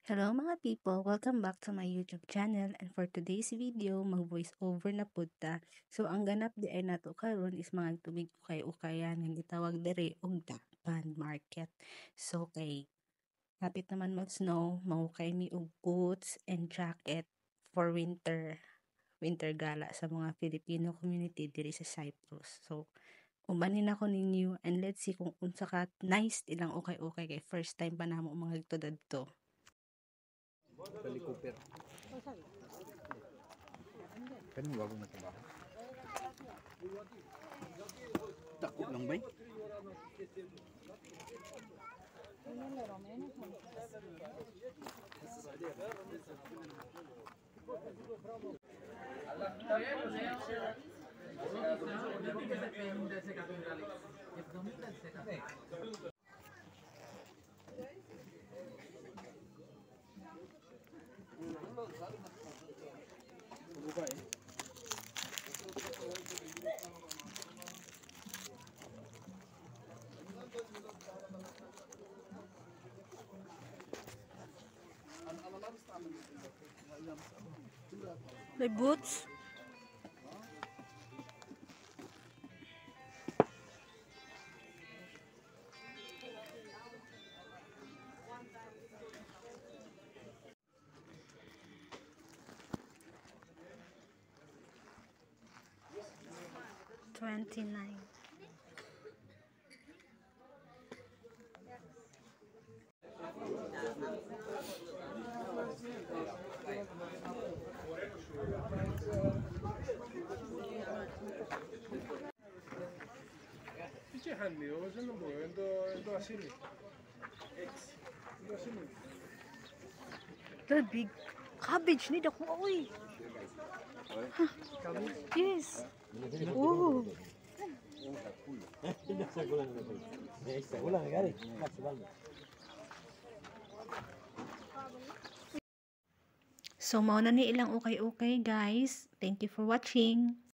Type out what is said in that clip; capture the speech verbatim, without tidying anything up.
Hello mga people! Welcome back to my YouTube channel, and for today's video, mag-voice over na pud ta. So ang ganap di ay nato karon is mga tubig ukay-ukayan nga gitawag diri og dapan market. So kay hapit naman mag snow, mahukay mi og boots and jacket for winter winter gala sa mga Filipino community diri sa Cyprus. So ubanin ako ninyo, and let's see kung unsa ka nice ilang ukay-ukay kay first time pa namo mga tudad to. Bali Cooper. Kanino bago na trabaho? Dako lang ba? May boots. Twenty-nine. Τι είχε χάνει, όμως δεν μπορώ, είναι το, είναι το ασύμι. Έτσι, είναι το ασύμι. The big cabbage ni dako oy. Yes. Oh. So mao na ni ilang ukay-ukay guys. Thank you for watching.